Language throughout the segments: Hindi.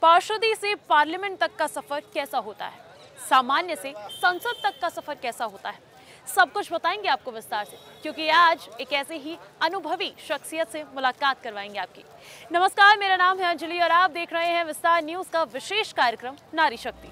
पार्षदी से पार्लियामेंट तक का सफर कैसा होता है, सामान्य से संसद तक का सफर कैसा होता है, सब कुछ बताएंगे आपको विस्तार से, क्योंकि आज एक ऐसे ही अनुभवी शख्सियत से मुलाकात करवाएंगे आपकी। नमस्कार, मेरा नाम है अंजलि और आप देख रहे हैं विस्तार न्यूज का विशेष कार्यक्रम नारी शक्ति।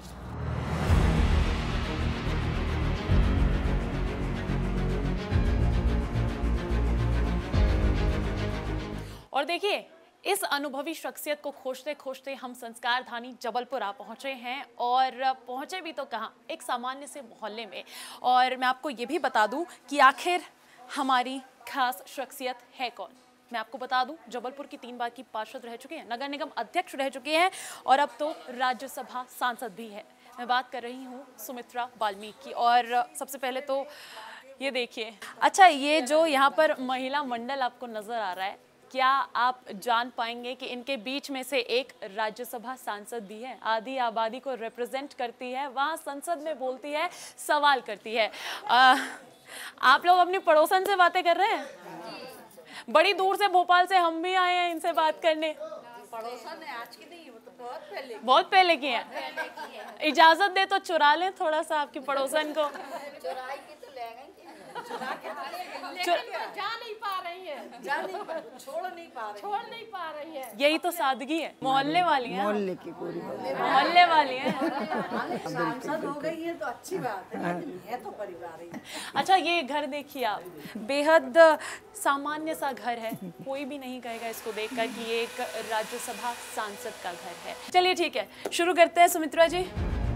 और देखिए, इस अनुभवी शख्सियत को खोजते खोजते हम संस्कार धानी जबलपुर आ पहुंचे हैं और पहुंचे भी तो कहाँ, एक सामान्य से मोहल्ले में। और मैं आपको ये भी बता दूं कि आखिर हमारी खास शख्सियत है कौन। मैं आपको बता दूं, जबलपुर की 3 बार की पार्षद रह चुके हैं, नगर निगम अध्यक्ष रह चुके हैं और अब तो राज्यसभा सांसद भी है। मैं बात कर रही हूँ सुमित्रा वाल्मीकि की। और सबसे पहले तो ये देखिए, अच्छा, ये जो यहाँ पर महिला मंडल आपको नजर आ रहा है, क्या आप जान पाएंगे कि इनके बीच में से एक राज्यसभा सांसद भी है, आधी आबादी को रिप्रेजेंट करती है, वहाँ संसद में बोलती है, सवाल करती है। आप लोग अपनी पड़ोसन से बातें कर रहे हैं? बड़ी दूर से, भोपाल से हम भी आए हैं इनसे बात करने। पड़ोसन है, आज की नहीं, वो तो बहुत पहले की है। इजाजत दे तो चुरा लें थोड़ा सा आपकी पड़ोसन को। चुराई की तो ले गई, जा नहीं पा रही है, छोड़ नहीं पा रही है। यही तो सादगी है, मोहल्ले वाली है, मोहल्ले की पूरी मोहल्ले वाली है। सांसद हो गई है तो अच्छी बात है तो परिवार ही। अच्छा, ये घर देखिए आप, बेहद सामान्य सा घर है, कोई भी नहीं कहेगा इसको देखकर कि ये एक राज्यसभा सांसद का घर है। चलिए ठीक है, शुरू करते हैं सुमित्रा जी।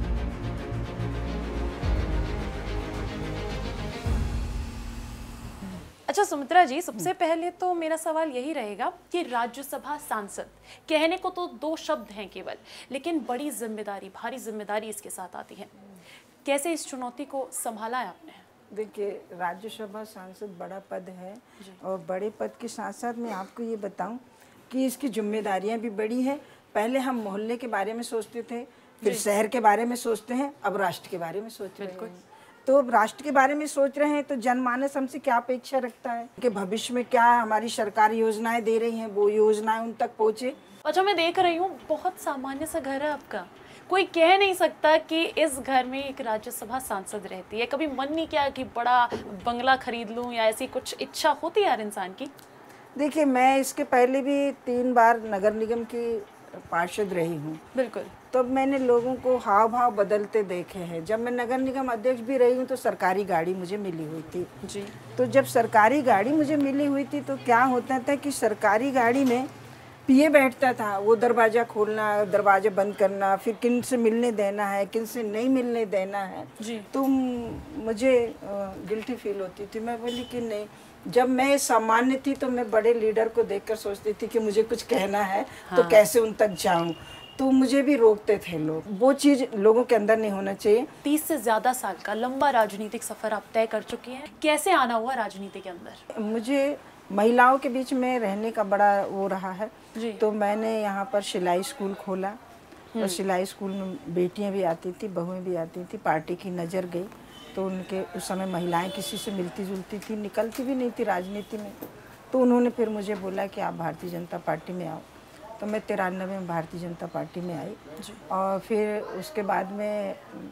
अच्छा सुमित्रा जी, सबसे पहले तो मेरा सवाल यही रहेगा कि राज्यसभा सांसद कहने को तो 2 शब्द हैं केवल, लेकिन बड़ी जिम्मेदारी, भारी जिम्मेदारी इसके साथ आती है। कैसे इस चुनौती को संभाला है आपने? देखिए, राज्यसभा सांसद बड़ा पद है और बड़े पद के साथ साथ मैं आपको ये बताऊं कि इसकी जिम्मेदारियां भी बड़ी हैं। पहले हम मोहल्ले के बारे में सोचते थे, फिर शहर के बारे में सोचते हैं, अब राष्ट्र के बारे में सोच रहे हैं। तो राष्ट्र के बारे में सोच रहे हैं तो जनमानस हमसे क्या अपेक्षा रखता है कि भविष्य में क्या हमारी सरकार योजनाएं दे रही हैं, वो योजनाएं उन तक पहुँचे। अच्छा, मैं देख रही हूँ बहुत सामान्य सा घर है आपका, कोई कह नहीं सकता कि इस घर में एक राज्यसभा सांसद रहती है। कभी मन नहीं किया कि बड़ा बंगला खरीद लूँ या ऐसी कुछ इच्छा होती है यार इंसान की? देखिए, मैं इसके पहले भी 3 बार नगर निगम की पार्षद रही हूँ। बिल्कुल। तो मैंने लोगों को हाव भाव बदलते देखे हैं। जब मैं नगर निगम अध्यक्ष भी रही हूँ तो सरकारी गाड़ी मुझे मिली हुई थी जी। तो जब सरकारी गाड़ी मुझे मिली हुई थी तो क्या होता था कि सरकारी गाड़ी में पीए बैठता था, वो दरवाज़ा खोलना, दरवाज़ा बंद करना, फिर किन से मिलने देना है, किन से नहीं मिलने देना है जी। तो मुझे गिल्टी फील होती थी। मैं बोली कि नहीं, जब मैं सामान्य थी तो मैं बड़े लीडर को देखकर सोचती थी कि मुझे कुछ कहना है तो कैसे उन तक जाऊं, तो मुझे भी रोकते थे लोग। वो चीज़ लोगों के अंदर नहीं होना चाहिए। 30 से ज़्यादा साल का लंबा राजनीतिक सफ़र आप तय कर चुकी हैं, कैसे आना हुआ राजनीति के अंदर? मुझे महिलाओं के बीच में रहने का बड़ा वो रहा है जी। तो मैंने यहाँ पर सिलाई स्कूल खोला और सिलाई स्कूल में बेटियाँ भी आती थी, बहुएँ भी आती थी। पार्टी की नज़र गई तो उनके उस समय महिलाएं किसी से मिलती जुलती थी, निकलती भी नहीं थी राजनीति में। तो उन्होंने फिर मुझे बोला कि आप भारतीय जनता पार्टी में आओ। तो मैं 93 में भारतीय जनता पार्टी में आई और फिर उसके बाद में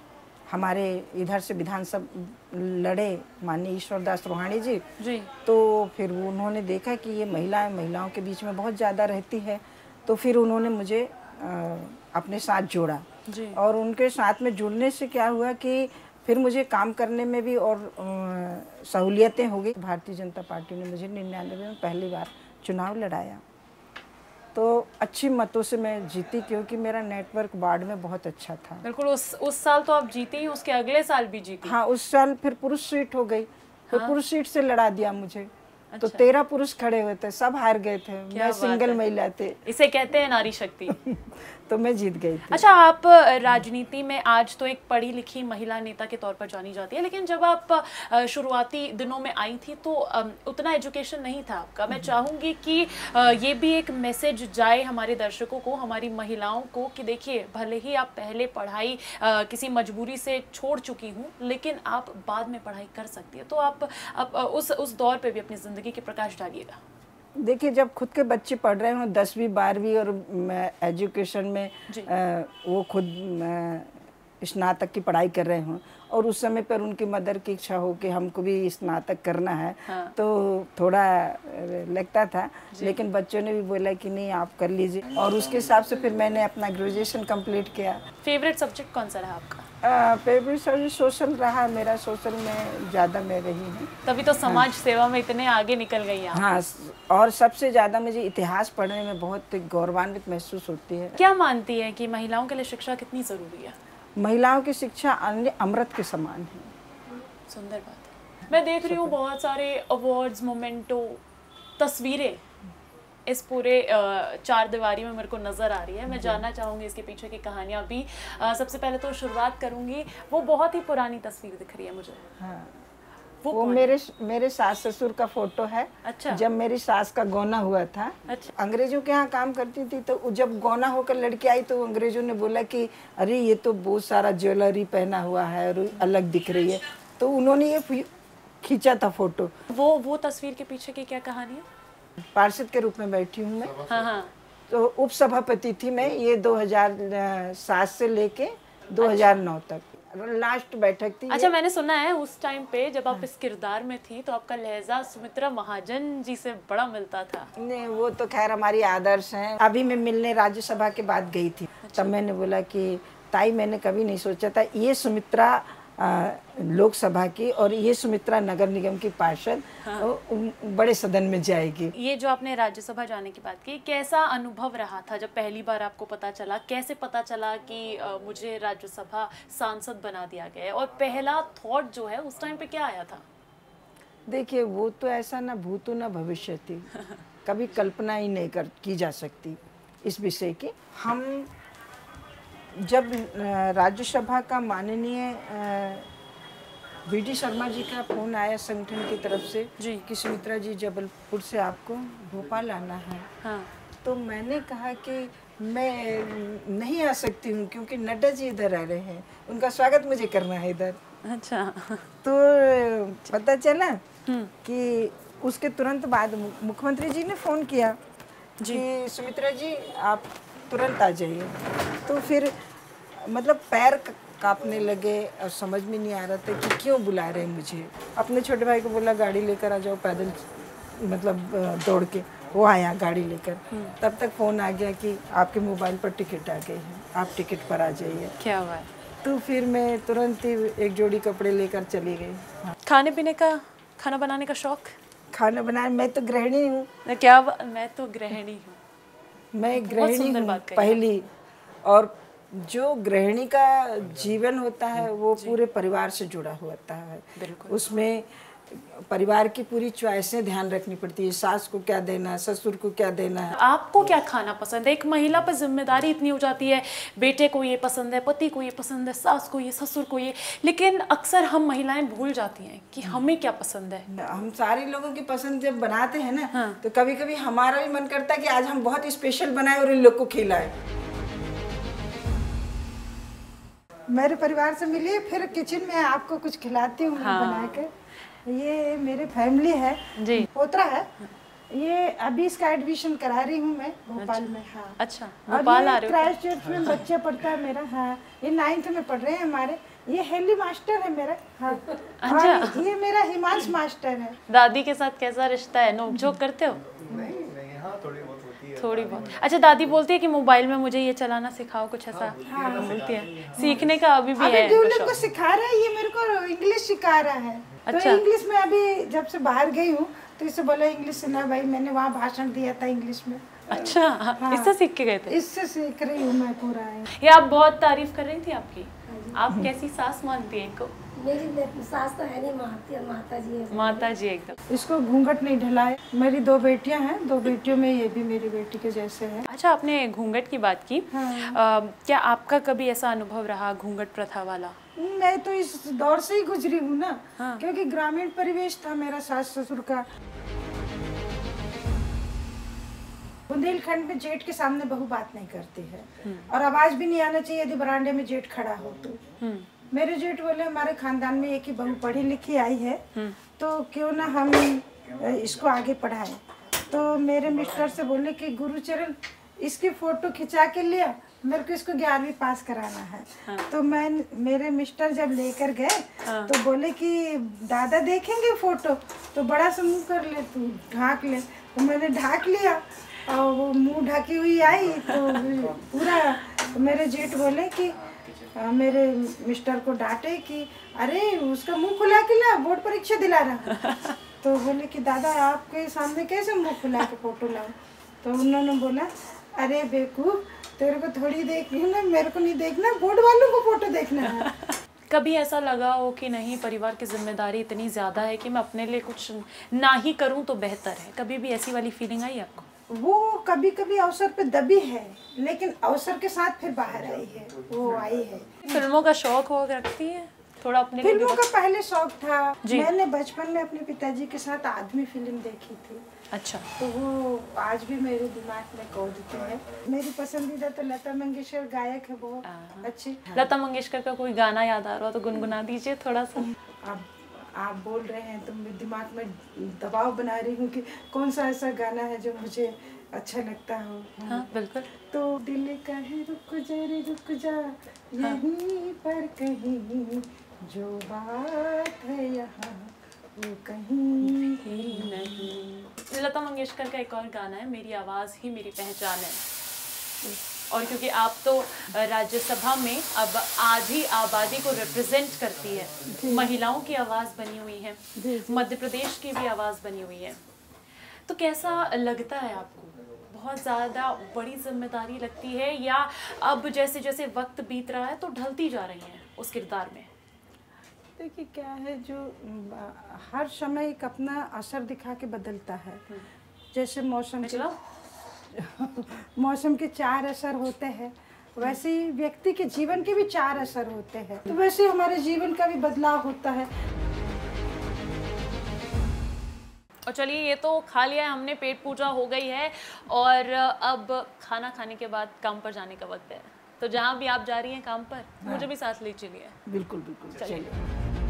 हमारे इधर से विधानसभा लड़े माननीय ईश्वरदास रोहाणी जी जी। तो फिर उन्होंने देखा कि ये महिलाओं के बीच में बहुत ज़्यादा रहती है, तो फिर उन्होंने मुझे अपने साथ जोड़ा जी। और उनके साथ में जुड़ने से क्या हुआ कि फिर मुझे काम करने में भी और सहूलियतें हो गई। भारतीय जनता पार्टी ने मुझे 99 में पहली बार चुनाव लड़ाया तो अच्छी मतों से मैं जीती, क्योंकि मेरा नेटवर्क वार्ड में बहुत अच्छा था। बिल्कुल। उस साल तो आप जीती ही, उसके अगले साल भी जीती। हाँ, उस साल फिर पुरुष सीट हो गई, फिर पुरुष सीट से लड़ा दिया मुझे। अच्छा। तो 13 पुरुष खड़े हुए थे, सब हार गए थे, मैं सिंगल महिला थे। इसे कहते हैं नारी शक्ति। तो मैं जीत गई थी। अच्छा, आप राजनीति में आज तो एक पढ़ी लिखी महिला नेता के तौर पर जानी जाती है, लेकिन जब आप शुरुआती दिनों में आई थी तो उतना एजुकेशन नहीं था आपका। मैं चाहूँगी कि ये भी एक मैसेज जाए हमारे दर्शकों को, हमारी महिलाओं को, कि देखिए, भले ही आप पहले पढ़ाई किसी मजबूरी से छोड़ चुकी हूँ, लेकिन आप बाद में पढ़ाई कर सकती है। तो आप उस दौर पर भी अपनी ज़िंदगी के प्रकाश डालिएगा। देखिए, जब खुद के बच्चे पढ़ रहे हों 10वीं 12वीं और एजुकेशन में वो खुद स्नातक की पढ़ाई कर रहे हों और उस समय पर उनकी मदर की इच्छा हो कि हमको भी स्नातक करना है, तो थोड़ा लगता था, लेकिन बच्चों ने भी बोला कि नहीं आप कर लीजिए और उसके हिसाब से फिर मैंने अपना ग्रेजुएशन कंप्लीट किया। फेवरेट सब्जेक्ट कौन सा रहा आपका? फेवरेट सब्जेक्ट सोशल रहा मेरा, सोशल में ज़्यादा मैं रही हूँ। तभी तो समाज सेवा में इतने आगे निकल गई आप। हाँ, और सबसे ज़्यादा मुझे इतिहास पढ़ने में बहुत गौरवान्वित महसूस होती है। क्या मानती है कि महिलाओं के लिए शिक्षा कितनी ज़रूरी है? महिलाओं की शिक्षा अमृत के समान है। सुंदर बात है। मैं देख रही हूँ बहुत सारे अवार्ड्स, मोमेंटो, तस्वीरें इस पूरे चार दीवारी में मेरे को नज़र आ रही है। मैं जानना चाहूँगी इसके पीछे की कहानियाँ भी। सबसे पहले तो शुरुआत करूँगी, वो बहुत ही पुरानी तस्वीर दिख रही है मुझे। हाँ, वो मेरे सास ससुर का फोटो है। अच्छा। जब मेरी सास का गौना हुआ था। अच्छा। अंग्रेजों के यहाँ काम करती थी, तो जब गौना होकर लड़की आई तो अंग्रेजों ने बोला कि अरे ये तो बहुत सारा ज्वेलरी पहना हुआ है और अलग दिख रही है, तो उन्होंने ये खींचा था फोटो। वो तस्वीर के पीछे की क्या कहानी है? पार्षद के रूप में बैठी हूँ मैं। हाँ हाँ। तो उपसभापति थी मैं, ये 2007 से लेके 2009 तक लास्ट बैठक थी। अच्छा, मैंने सुना है उस टाइम पे जब आप इस किरदार में थी तो आपका लहजा सुमित्रा महाजन जी से बड़ा मिलता था। नहीं, वो तो खैर हमारी आदर्श हैं। अभी मैं मिलने राज्यसभा के बाद गई थी। अच्छा। तब मैंने बोला कि ताई, मैंने कभी नहीं सोचा था ये सुमित्रा लोकसभा की और ये सुमित्रा नगर निगम की पार्षद बड़े सदन में जाएगी। ये जो आपने राज्यसभा जाने की बात की, कैसा अनुभव रहा था जब पहली बार आपको पता चला? कैसे पता चला कि मुझे राज्यसभा सांसद बना दिया गया है, और पहला थॉट जो है उस टाइम पे क्या आया था? देखिए, वो तो ऐसा ना भूतो ना भविष्य थी, कभी कल्पना ही नहीं की जा सकती इस विषय की। हम जब राज्यसभा का माननीय वी.डी. शर्मा जी का फोन आया संगठन की तरफ से कि सुमित्रा जी जबलपुर से आपको भोपाल आना है। हाँ। तो मैंने कहा कि मैं नहीं आ सकती हूँ क्योंकि नड्डा जी इधर आ रहे हैं, उनका स्वागत मुझे करना है इधर। अच्छा। तो पता चला कि उसके तुरंत बाद मुख्यमंत्री जी ने फ़ोन किया कि सुमित्रा जी आप तुरंत आ जाइए। तो फिर मतलब पैर कांपने लगे और समझ में नहीं आ रहा था कि क्यों बुला रहे हैं मुझे। अपने छोटे भाई को बोला गाड़ी लेकर आ जाओ, पैदल मतलब दौड़ के वो आया गाड़ी लेकर। तब तक फ़ोन आ गया कि आपके मोबाइल पर टिकट आ गई है, आप टिकट पर आ जाइए। क्या हुआ? तो फिर मैं तुरंत ही एक जोड़ी कपड़े लेकर चली गई। खाने पीने का, खाना बनाने का शौक? खाना बनाने, मैं तो गृहिणी हूँ। क्या? मैं तो गृहिणी हूँ। मैं गृहिणी हूँ पहली, और जो गृहिणी का जीवन होता है वो पूरे परिवार से जुड़ा होता है। उसमें परिवार की पूरी चॉइसें ध्यान रखनी पड़ती है, सास को क्या देना है, ससुर को क्या देना है। आपको क्या खाना पसंद है? एक महिला पर जिम्मेदारी इतनी हो जाती है, बेटे को ये पसंद है, पति को ये पसंद है, सास को ये, ससुर को ये, लेकिन अक्सर हम महिलाएं भूल जाती हैं कि हमें क्या पसंद है। हम सारे लोगों की पसंद जब बनाते हैं ना, तो कभी कभी हमारा भी मन करता है कि आज हम बहुत स्पेशल बनाए और इन लोग को खिलाए। मेरे परिवार से मिलिए, फिर किचन में आपको कुछ खिलाती हूँ बना के। ये मेरे फैमिली है जी, पोतरा है। ये अभी इसका एडमिशन करा रही हूँ मैं भोपाल में। हाँ। अच्छा, भोपाल आ रहे हो? क्राइस्ट चर्च में बच्चा पढ़ता है मेरा। हाँ, ये 9th में पढ़ रहे हैं हमारे। ये हेली मास्टर है मेरा। हाँ। अच्छा। ये मेरा हिमांश मास्टर है। दादी के साथ कैसा रिश्ता है? नोक-झोंक करते हो? नहीं, हाँ, थोड़ी बहुत। अच्छा, दादी बोलती है कि मोबाइल में मुझे ये चलाना सिखाओ, कुछ ऐसा? हाँ, बोलती है। सीखने का अभी भी है। जो लोग को सिखा रहा है, ये मेरे को इंग्लिश सिखा रहा है। अच्छा। तो इंग्लिश में अभी जब से बाहर गई हूँ तो इसे बोला इंग्लिश सुना भाई, मैंने वहाँ भाषण दिया था इंग्लिश में। अच्छा। हाँ। इससे सीख के गए थे? इससे सीख रही हूँ मैं पूरा। ये आप बहुत तारीफ कर रही थी आपकी। आप कैसी सास मानती हैं इनको? मेरी सास तो है नहीं, माता जी है। माता जी एकदम। इसको घूंघट नहीं ढलाए। मेरी 2 बेटियां हैं, 2 बेटियों में ये भी मेरी बेटी के जैसे है। अच्छा, आपने घूंघट की बात की। हाँ। क्या आपका कभी ऐसा अनुभव रहा घूंघट प्रथा वाला? मैं तो इस दौर से ही गुजरी हूँ ना। हाँ। क्योंकि ग्रामीण परिवेश था मेरा सास ससुर का। बुंदेलखंड में जेठ के सामने बहू बात नहीं करती है और आवाज भी नहीं आना चाहिए यदि बरामदे में जेठ खड़ा हो तो। मेरे जेठ बोले हमारे खानदान में एक ही बहू पढ़ी लिखी आई है, तो क्यों ना हम इसको आगे पढ़ाएं। तो मेरे मिस्टर से बोले कि गुरुचरण इसकी फोटो खिंचा के लिया, मेरे को इसको 11वीं पास कराना है। तो मेरे मिस्टर जब लेकर गए तो बोले कि दादा देखेंगे फोटो, तो बड़ा सा मुंह कर ले, तू ढाक ले। तो मैंने ढाक लिया और वो मुंह ढकी हुई आई तो पूरा। तो मेरे जेठ बोले कि मेरे मिस्टर को डांटे कि अरे उसका मुंह खुला के ला, बोर्ड परीक्षा दिला रहा। तो बोले कि दादा आपके सामने कैसे मुंह खुला के फोटो लाऊं। तो उन्होंने बोला अरे बेवकूफ, तेरे को थोड़ी देखनी है, मेरे को नहीं देखना, बोर्ड वालों को फोटो देखना है। कभी ऐसा लगा हो कि नहीं परिवार की जिम्मेदारी इतनी ज़्यादा है कि मैं अपने लिए कुछ ना ही करूं तो बेहतर है, कभी भी ऐसी वाली फीलिंग आई आपको? वो कभी कभी अवसर पे दबी है, लेकिन अवसर के साथ फिर बाहर आई है, वो आई है। फिल्मों का शौक हो रखती है थोड़ा अपने लिए? फिल्मों का पहले शौक था। मैंने बचपन में अपने पिताजी के साथ आदमी फिल्म देखी थी। अच्छा। तो वो आज भी मेरे दिमाग में कौदते है। मेरी पसंदीदा तो लता मंगेशकर गायक है, बहुत अच्छी। लता मंगेशकर का कोई गाना याद आ रहा हो तो गुनगुना दीजिए थोड़ा सा। आप बोल रहे हैं तो मेरे दिमाग में दबाव बना रही हूँ कि कौन सा ऐसा गाना है जो मुझे अच्छा लगता हो। हाँ बिल्कुल। तो दिल कहे रुक जा रे रुक जा, यहीं पर कहीं जो बात है यहाँ वो कहीं नहीं। लता मंगेशकर का एक और गाना है, मेरी आवाज़ ही मेरी पहचान है। और क्योंकि आप तो राज्यसभा में अब आधी आबादी को रिप्रेजेंट करती है, महिलाओं की आवाज़ बनी हुई है, मध्य प्रदेश की भी आवाज़ बनी हुई है, तो कैसा लगता है आपको? बहुत ज़्यादा बड़ी जिम्मेदारी लगती है या अब जैसे जैसे वक्त बीत रहा है तो ढलती जा रही हैं उस किरदार में? देखिए क्या है, जो हर समय एक अपना असर दिखा के बदलता है। जैसे मौसम के 4 असर होते हैं, वैसे ही व्यक्ति के जीवन के भी 4 असर होते हैं। तो वैसे हमारे जीवन का भी बदलाव होता है। और चलिए, ये तो खा लिया है हमने, पेट पूजा हो गई है और अब खाना खाने के बाद काम पर जाने का वक्त है। तो जहाँ भी आप जा रही हैं काम पर, मुझे भी साथ ले चलिए। बिल्कुल बिल्कुल, चलिए।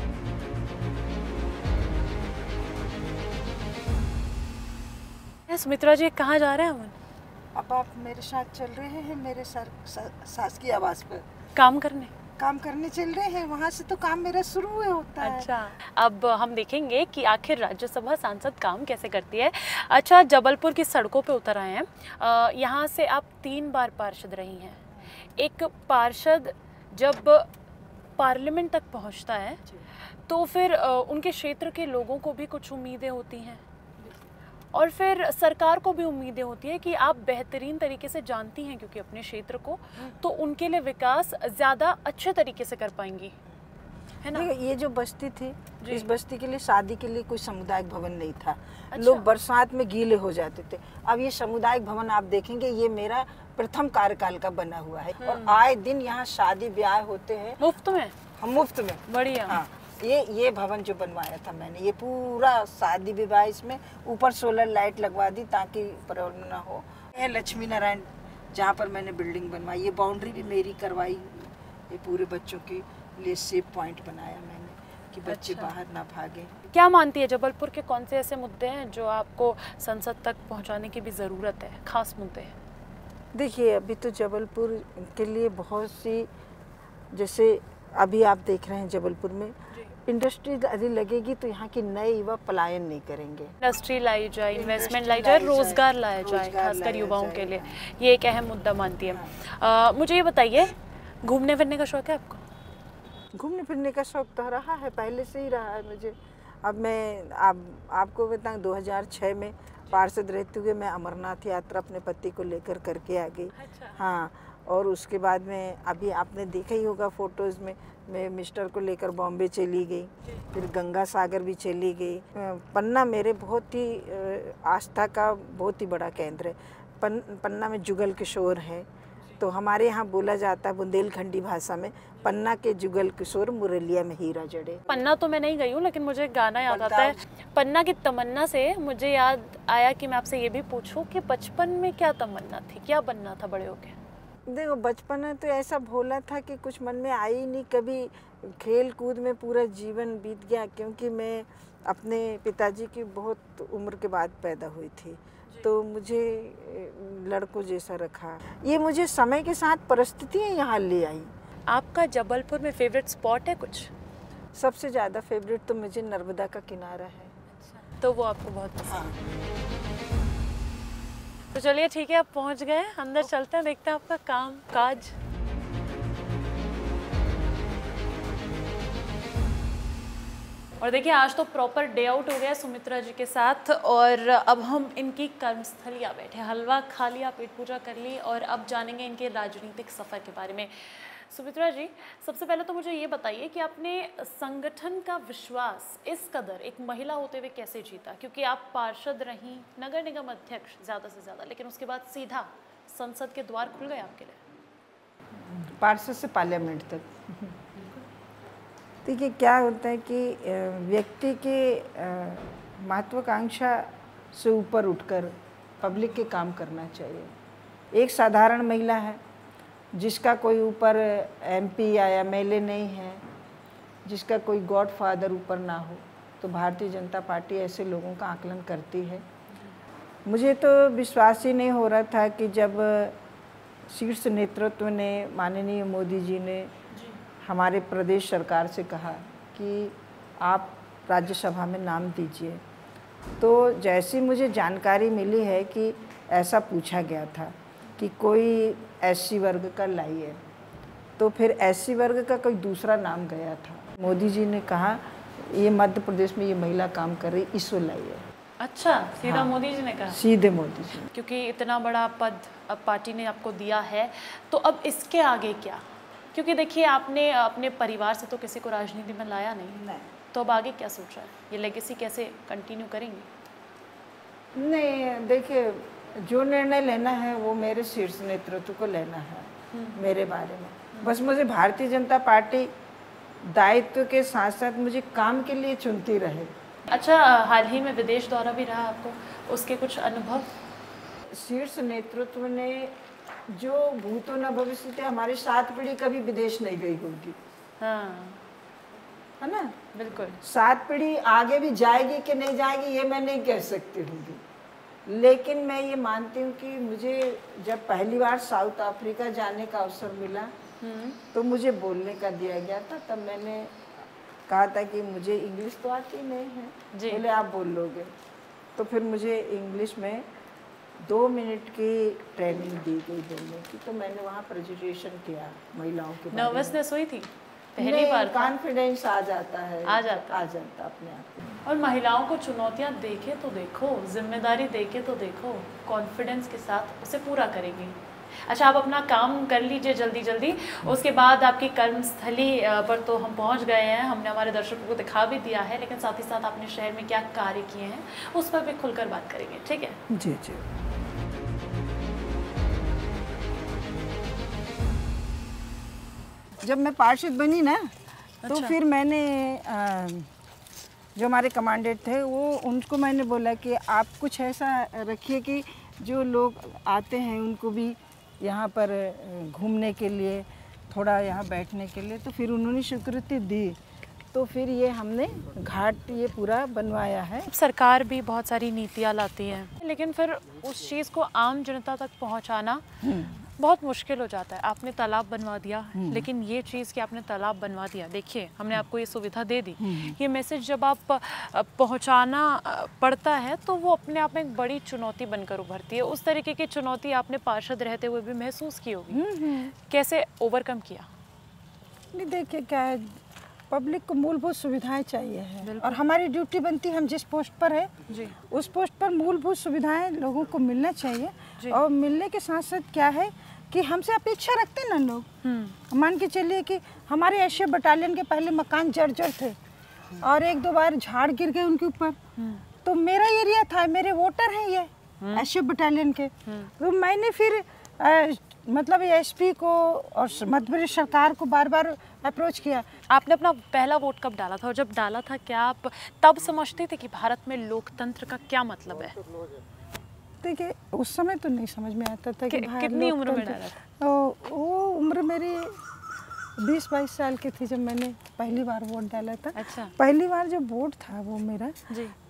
सुमित्रा जी, कहाँ जा रहे हैं हम? अब आप मेरे साथ चल रहे हैं मेरे सास की आवाज़ पर काम करने चल रहे हैं। वहाँ से तो काम मेरा शुरू होता है। अच्छा, अब हम देखेंगे कि आखिर राज्यसभा सांसद काम कैसे करती है। अच्छा, जबलपुर की सड़कों पे उतर आए हैं। यहाँ से आप 3 बार पार्षद रही हैं। एक पार्षद जब पार्लियामेंट तक पहुँचता है तो फिर उनके क्षेत्र के लोगों को भी कुछ उम्मीदें होती हैं और फिर सरकार को भी उम्मीदें होती है कि आप बेहतरीन तरीके से जानती हैं क्योंकि अपने क्षेत्र को, तो उनके लिए विकास ज़्यादा अच्छे तरीके से कर पाएंगी, है ना? ये जो बस्ती थी, इस बस्ती के लिए शादी के लिए कोई सामुदायिक भवन नहीं था। अच्छा। लोग बरसात में गीले हो जाते थे। अब ये सामुदायिक भवन आप देखेंगे, ये मेरा प्रथम कार्यकाल का बना हुआ है और आए दिन यहाँ शादी ब्याह होते हैं मुफ्त में। हम मुफ्त में। बढ़िया। हाँ, ये भवन जो बनवाया था मैंने, ये पूरा शादी विवाह, इसमें ऊपर सोलर लाइट लगवा दी ताकि प्रॉब्लम ना हो। ये लक्ष्मी नारायण जहाँ पर मैंने बिल्डिंग बनवाई, ये बाउंड्री भी मेरी करवाई। ये पूरे बच्चों के लिए सेफ पॉइंट बनाया मैंने कि बच्चे बाहर ना भागे। क्या मानती है, जबलपुर के कौन से ऐसे मुद्दे हैं जो आपको संसद तक पहुँचाने की भी ज़रूरत है, खास मुद्दे? देखिए, अभी तो जबलपुर के लिए बहुत सी, जैसे अभी आप देख रहे हैं जबलपुर में इंडस्ट्री यदि लगेगी तो यहाँ की नए युवा पलायन नहीं करेंगे। इंडस्ट्री लाई जाए, इन्वेस्टमेंट लाई जाए, रोजगार लाया जाए, खासकर युवाओं के लिए, ये एक अहम मुद्दा मानती है। मुझे ये बताइए, घूमने फिरने का शौक है आपको? घूमने फिरने का शौक तो रहा है, पहले से ही रहा है मुझे। अब मैं आपको बताऊँ, 2006 में पार्षद रहते हुए मैं अमरनाथ यात्रा अपने पति को लेकर करके आ गई। अच्छा। हाँ, और उसके बाद में अभी आपने देखा ही होगा फोटोज़ में, मैं मिस्टर को लेकर बॉम्बे चली गई, फिर गंगा सागर भी चली गई। पन्ना मेरे बहुत ही आस्था का बहुत ही बड़ा केंद्र है। पन्ना में जुगल किशोर है, तो हमारे यहाँ बोला जाता है बुंदेलखंडी भाषा में, पन्ना के जुगल किशोर मुरलिया में हीरा जड़े। पन्ना तो मैं नहीं गई हूँ, लेकिन मुझे गाना याद आता है। पन्ना की तमन्ना से मुझे याद आया कि मैं आपसे ये भी पूछूं कि बचपन में क्या तमन्ना थी, क्या बनना था बड़े होके? देखो, बचपन में तो ऐसा भोला था कि कुछ मन में आई ही नहीं। कभी खेल कूद में पूरा जीवन बीत गया, क्योंकि मैं अपने पिताजी की बहुत उम्र के बाद पैदा हुई थी। तो मुझे लड़कों जैसा रखा। ये मुझे समय के साथ परिस्थितियाँ यहाँ ले आई। आपका जबलपुर में फेवरेट स्पॉट है कुछ? सबसे ज़्यादा फेवरेट तो मुझे नर्मदा का किनारा है। तो वो आपको बहुत पसंद है। तो चलिए ठीक है, आप पहुंच गए, अंदर चलते हैं, देखते हैं आपका काम काज। और देखिए आज तो प्रॉपर डे आउट हो गया सुमित्रा जी के साथ, और अब हम इनकी कर्मस्थलियाँ बैठे, हलवा खा लिया, पेट पूजा कर ली, और अब जानेंगे इनके राजनीतिक सफ़र के बारे में। सुमित्रा जी, सबसे पहले तो मुझे ये बताइए कि आपने संगठन का विश्वास इस कदर एक महिला होते हुए कैसे जीता? क्योंकि आप पार्षद रहीं, नगर निगम अध्यक्ष ज़्यादा से ज़्यादा, लेकिन उसके बाद सीधा संसद के द्वार खुल गए आपके लिए। पार्षद से पार्लियामेंट तक। देखिए क्या होता है कि व्यक्ति के महत्वाकांक्षा से ऊपर उठकर पब्लिक के काम करना चाहिए। एक साधारण महिला है जिसका कोई ऊपर MP या MLA नहीं है, जिसका कोई गॉडफादर ऊपर ना हो, तो भारतीय जनता पार्टी ऐसे लोगों का आकलन करती है। मुझे तो विश्वास ही नहीं हो रहा था कि जब शीर्ष नेतृत्व ने, माननीय मोदी जी ने हमारे प्रदेश सरकार से कहा कि आप राज्यसभा में नाम दीजिए, तो जैसी मुझे जानकारी मिली है कि ऐसा पूछा गया था कि कोई SC वर्ग का लाइए, तो फिर SC वर्ग का कोई दूसरा नाम गया था। मोदी जी ने कहा ये मध्य प्रदेश में ये महिला काम कर रही, इसको लाइए। अच्छा, सीधा हाँ, मोदी जी ने कहा? सीधे मोदी जी। क्योंकि इतना बड़ा पद अब पार्टी ने आपको दिया है, तो अब इसके आगे क्या? क्योंकि देखिए आपने अपने परिवार से तो किसी को राजनीति में लाया नहीं, तो अब आगे क्या सोचा है? ये लेगेसी कैसे कंटिन्यू करेंगे? नहीं, देखिए जो निर्णय लेना है वो मेरे शीर्ष नेतृत्व को लेना है मेरे बारे में। बस मुझे भारतीय जनता पार्टी दायित्व के साथ साथ मुझे काम के लिए चुनती रहे। अच्छा, हाल ही में विदेश दौरा भी रहा आपको, उसके कुछ अनुभव? शीर्ष नेतृत्व ने जो भूतो न भविष्यति, हमारी 7 पीढ़ी कभी विदेश नहीं गई होगी। हाँ, है ना? बिल्कुल। 7 पीढ़ी आगे भी जाएगी कि नहीं जाएगी ये मैं नहीं कह सकती हूँ, लेकिन मैं ये मानती हूँ कि मुझे जब पहली बार साउथ अफ्रीका जाने का अवसर मिला तो मुझे बोलने का दिया गया था। तब मैंने कहा था कि मुझे इंग्लिश तो आती नहीं है, बोले आप बोल लोगे, तो फिर मुझे इंग्लिश में 2 मिनट की ट्रेनिंग दी गई बोलने की। तो मैंने वहाँ प्रेजेंटेशन किया महिलाओं के। नर्वसनेस हुई थी? पहली बार? कॉन्फिडेंस आ जाता है, आ जाता अपने आप। और महिलाओं को चुनौतियाँ देखे तो देखो, जिम्मेदारी देखे तो देखो, कॉन्फिडेंस के साथ उसे पूरा करेगी। अच्छा, आप अपना काम कर लीजिए जल्दी जल्दी, उसके बाद आपकी कर्मस्थली पर तो हम पहुंच गए हैं, हमने हमारे दर्शकों को दिखा भी दिया है, लेकिन साथ ही साथ आपने शहर में क्या कार्य किए हैं उस पर भी खुलकर बात करेंगे, ठीक है? जी जी। जब मैं पार्षद बनी ना, तो फिर मैंने जो हमारे कमांडेंट थे उनको मैंने बोला कि आप कुछ ऐसा रखिए कि जो लोग आते हैं उनको भी यहाँ पर घूमने के लिए, थोड़ा यहाँ बैठने के लिए। तो फिर उन्होंने स्वीकृति दी, तो फिर ये हमने घाट ये पूरा बनवाया है। सरकार भी बहुत सारी नीतियाँ लाती है, लेकिन फिर उस चीज़ को आम जनता तक पहुँचाना बहुत मुश्किल हो जाता है। आपने तालाब बनवा दिया, लेकिन ये चीज़ कि आपने तालाब बनवा दिया, देखिए हमने आपको ये सुविधा दे दी, ये मैसेज जब आप पहुंचाना पड़ता है तो वो अपने आप में एक बड़ी चुनौती बनकर उभरती है। उस तरीके की चुनौती आपने पार्षद रहते हुए भी महसूस की होगी, कैसे ओवरकम किया? नहीं, देखिए क्या है, पब्लिक को मूलभूत सुविधाएं चाहिए है, और हमारी ड्यूटी बनती है, हम जिस पोस्ट पर है जी, उस पोस्ट पर मूलभूत सुविधाएं लोगों को मिलना चाहिए। और मिलने के साथ साथ क्या है कि हमसे अपेक्षा रखते हैं ना लोग। मान के चलिए कि हमारे एशिया बटालियन के पहले मकान जर्जर थे और 1-2 बार झाड़ गिर गए उनके ऊपर, तो मेरा एरिया था, मेरे वोटर हैं ये एशिया बटालियन के, तो मैंने फिर मतलब SP को और मध्य प्रदेश सरकार को बार बार अप्रोच किया। आपने अपना पहला वोट कब डाला था, और जब डाला था क्या आप तब समझते थे कि भारत में लोकतंत्र का क्या मतलब है? देखिए उस समय तो नहीं समझ में आता था कि कितनी उम्र में डाला था? वो उम्र मेरी 20-22 साल की थी जब मैंने पहली बार वोट डाला था। अच्छा। पहली बार जो वोट था वो मेरा जी,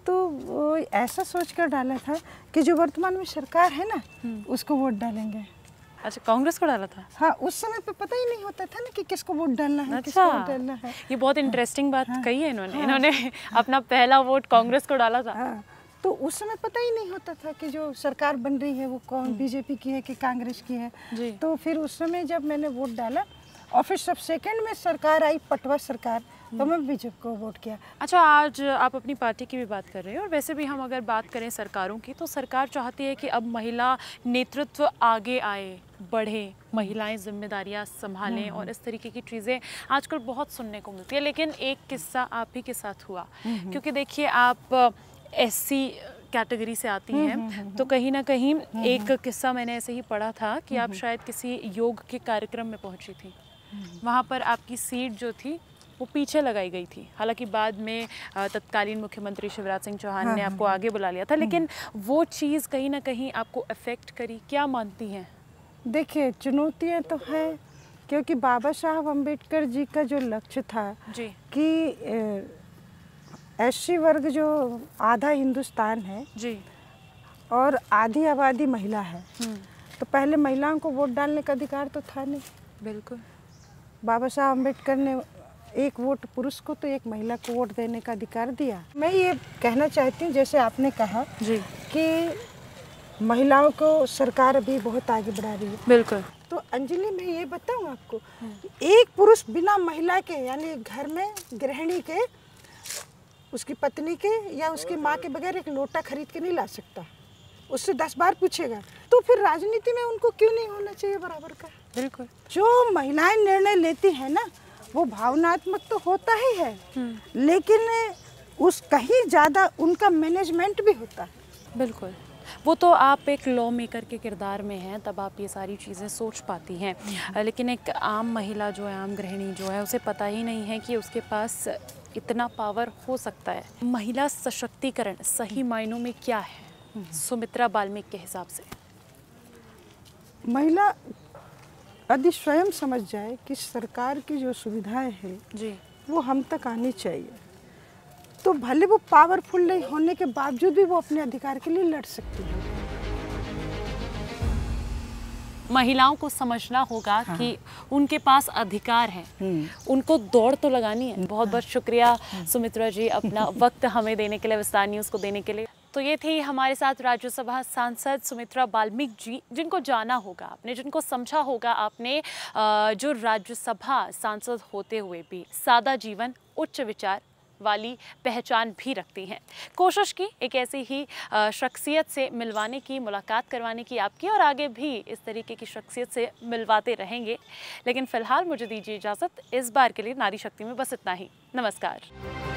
तो वो ऐसा सोच कर डाला था कि जो वर्तमान में सरकार है ना उसको वोट डालेंगे। अच्छा, कांग्रेस को डाला था? हाँ, उस समय पे पता ही नहीं होता था ना कि किसको वोट डालना है, अच्छा, किसको वोट डालना है। ये बहुत इंटरेस्टिंग बात कही है इन्होंने। इन्होंने अपना पहला वोट कांग्रेस को डाला था। हाँ, तो उस समय पता ही नहीं होता था कि जो सरकार बन रही है वो कौन बीजेपी की है कि कांग्रेस की है जी। तो फिर उस समय जब मैंने वोट डाला और फिर सब सेकंड में सरकार आई, पटवा सरकार, तो मैं बीजेपी को वोट किया। अच्छा, आज आप अपनी पार्टी की भी बात कर रहे हैं और वैसे भी हम अगर बात करें सरकारों की, तो सरकार चाहती है कि अब महिला नेतृत्व आगे आए, बढ़े, महिलाएं जिम्मेदारियां संभालें और इस तरीके की चीज़ें आजकल बहुत सुनने को मिलती है। लेकिन एक किस्सा आप ही के साथ हुआ, क्योंकि देखिए आप एससी कैटेगरी से आती हैं, तो कहीं ना कहीं एक किस्सा मैंने ऐसे ही पढ़ा था कि आप शायद किसी योग के कार्यक्रम में पहुंची थी, वहाँ पर आपकी सीट जो थी वो पीछे लगाई गई थी। हालांकि बाद में तत्कालीन मुख्यमंत्री शिवराज सिंह चौहान ने आपको आगे बुला लिया था, लेकिन वो चीज़ कहीं ना कहीं आपको अफेक्ट करी, क्या मानती हैं? देखिए, चुनौतियाँ तो है, क्योंकि बाबा साहब अम्बेडकर जी का जो लक्ष्य था जी कि एससी वर्ग जो आधा हिंदुस्तान है जी और आधी आबादी महिला है, तो पहले महिलाओं को वोट डालने का अधिकार तो था नहीं। बिल्कुल। बाबा साहब अम्बेडकर ने एक वोट पुरुष को तो एक महिला को वोट देने का अधिकार दिया। मैं ये कहना चाहती हूँ, जैसे आपने कहा जी कि महिलाओं को सरकार अभी बहुत आगे बढ़ा रही है। बिल्कुल। तो अंजलि, मैं ये बताऊँ आपको, एक पुरुष बिना महिला के, यानी घर में गृहिणी के, उसकी पत्नी के या उसकी माँ के बगैर एक लोटा खरीद के नहीं ला सकता। उससे 10 बार पूछेगा। तो फिर राजनीति में उनको क्यों नहीं होना चाहिए बराबर का? बिल्कुल। जो महिलाएं निर्णय लेती हैं ना, वो भावनात्मक तो होता ही है, लेकिन उस कहीं ज़्यादा उनका मैनेजमेंट भी होता है। बिल्कुल, वो तो आप एक लॉ मेकर के किरदार में हैं, तब आप ये सारी चीज़ें सोच पाती हैं। लेकिन एक आम महिला जो है, आम गृहिणी जो है, उसे पता ही नहीं है कि उसके पास इतना पावर हो सकता है। महिला सशक्तिकरण सही मायनों में क्या है सुमित्रा बाल्मीकि के हिसाब से? महिला यदि स्वयं समझ जाए कि सरकार की जो सुविधाएं हैं जी वो हम तक आनी चाहिए, तो भले वो पावरफुल नहीं होने के बावजूद भी वो अपने अधिकार के लिए लड़ सकती है। महिलाओं को समझना होगा कि उनके पास अधिकार है, उनको दौड़ तो लगानी है। बहुत बहुत शुक्रिया सुमित्रा जी, अपना वक्त हमें देने के लिए, विस्तार न्यूज़ को देने के लिए। तो ये थी हमारे साथ राज्यसभा सांसद सुमित्रा बाल्मीकि जी, जिनको जाना होगा आपने, जिनको समझा होगा आपने, जो राज्यसभा सांसद होते हुए भी सादा जीवन, उच्च विचार वाली पहचान भी रखती हैं। कोशिश की एक ऐसी ही शख्सियत से मिलवाने की, मुलाकात करवाने की आपकी, और आगे भी इस तरीके की शख्सियत से मिलवाते रहेंगे। लेकिन फ़िलहाल मुझे दीजिए इजाज़त, इस बार के लिए नारी शक्ति में बस इतना ही। नमस्कार।